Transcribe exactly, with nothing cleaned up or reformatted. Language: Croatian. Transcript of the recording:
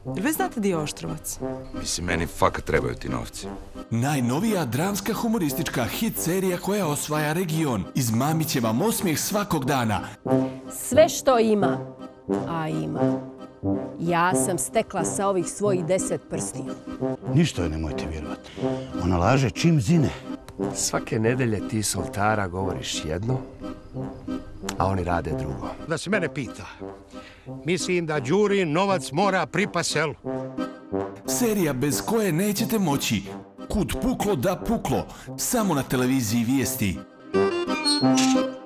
Jel vi znate di je Oštrovac? Mislim, meni fakat trebaju ti novci. Najnovija dramska humoristička hit serija koja osvaja region. Izmamit će vam osmijeh svakog dana. Sve što ima, a ima, ja sam stekla sa ovih svojih deset prstiju. Ništa joj nemojte vjerovati. Ona laže čim zine. Svake nedelje ti s oltara govoriš jedno, a oni rade drugo. Da se mene pita, mislim da Đuri novac mora pripa selu. Serija bez koje nećete moći. Kud puklo da puklo. Samo na televiziji Vijesti.